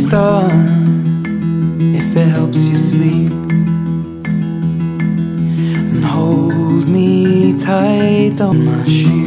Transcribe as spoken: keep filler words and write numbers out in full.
stars if it helps you sleep, and hold me tight on my shoes.